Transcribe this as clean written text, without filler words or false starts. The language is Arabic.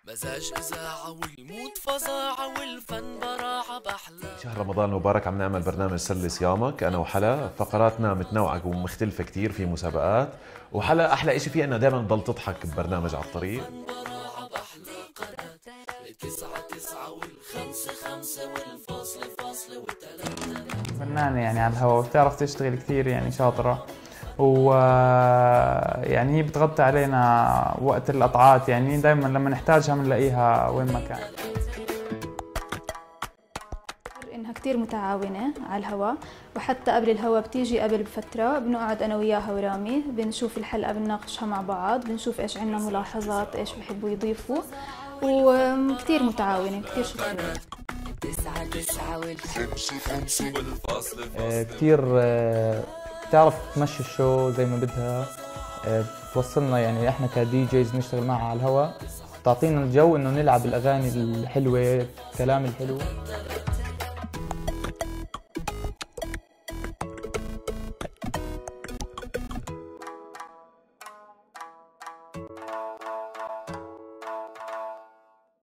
مزاج إذاعة والمود فظاعة والفن براعة بحلى. شهر رمضان المبارك عم نعمل برنامج سلي صيامك أنا وحلا. فقراتنا متنوعة ومختلفة كتير، في مسابقات، وحلا أحلى إشي فيها إنها دائما تضل تضحك ببرنامج على الطريق. براعة بحلى قناة 9 والخمسة 5 والفاصلة فاصلة وثلاثة. فنانة يعني على الهواء وبتعرف تشتغل كثير، يعني شاطرة، و يعني هي بتغطي علينا وقت القطعات، يعني دائما لما نحتاجها بنلاقيها وين ما كان. إنها كتير متعاونة على الهواء، وحتى قبل الهواء بتيجي قبل بفترة بنقعد أنا وياها ورامي بنشوف الحلقة بنناقشها مع بعض، بنشوف إيش عنا ملاحظات، إيش بحبوا يضيفوا، وكتير متعاونة، كتير شكرا. 9 والخمسة 5 والفاصلة كتير بتعرف تمشي الشو زي ما بدها، بتوصلنا يعني احنا كدي جيز نشتغل معها على الهواء، تعطينا الجو انه نلعب الاغاني الحلوة، الكلام الحلو.